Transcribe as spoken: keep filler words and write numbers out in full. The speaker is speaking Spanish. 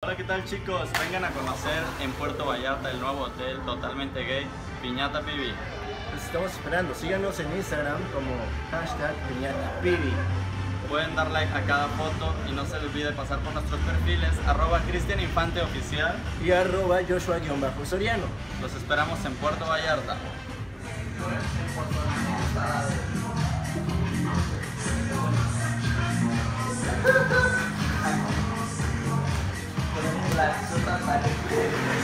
Hola, ¿qué tal chicos? Vengan a conocer en Puerto Vallarta el nuevo hotel totalmente gay, Piñata Pibi. Los estamos esperando. Síganos en Instagram como hashtag piñatapibi. Pueden dar like a cada foto y no se les olvide pasar por nuestros perfiles arroba Cristian Infante Oficial Y arroba Joshua-Soriano. Los esperamos en Puerto Vallarta. Las